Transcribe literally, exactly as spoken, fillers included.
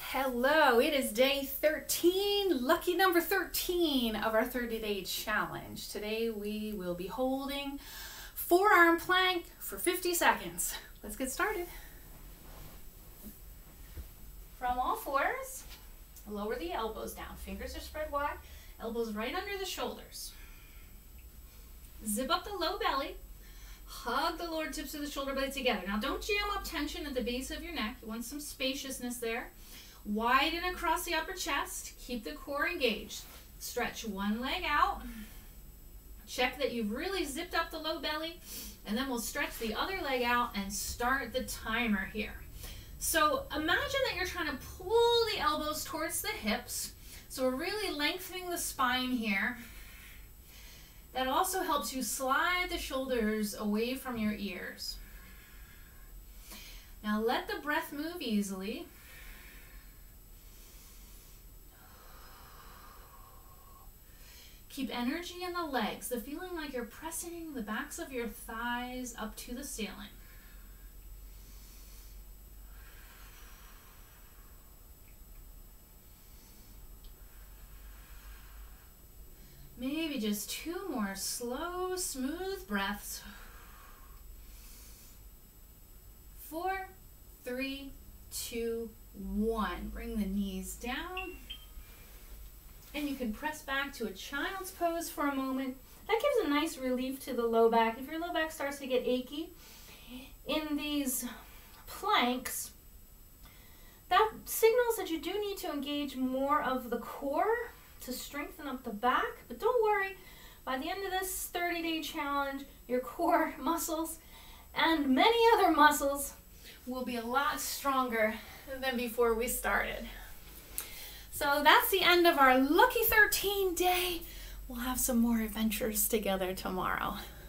Hello, it is day thirteen, lucky number thirteen of our thirty day challenge. Today we will be holding forearm plank for fifty seconds. Let's get started. From all fours, lower the elbows down. Fingers are spread wide, elbows right under the shoulders. Zip up the low belly. Hug the lower tips of the shoulder blades together. Now don't jam up tension at the base of your neck. You want some spaciousness there. Widen across the upper chest. Keep the core engaged. Stretch one leg out. Check that you've really zipped up the low belly. And then we'll stretch the other leg out and start the timer here. So imagine that you're trying to pull the elbows towards the hips. So we're really lengthening the spine here. That also helps you slide the shoulders away from your ears. Now let the breath move easily. Keep energy in the legs, the feeling like you're pressing the backs of your thighs up to the ceiling. Maybe just two more slow, smooth breaths. Four, three, two, one. Bring the knees down. And you can press back to a child's pose for a moment. That gives a nice relief to the low back. If your low back starts to get achy in these planks, that signals that you do need to engage more of the core to strengthen up the back. But don't worry, by the end of this thirty day challenge, your core muscles and many other muscles will be a lot stronger than before we started. So that's the end of our lucky thirteen day. We'll have some more adventures together tomorrow.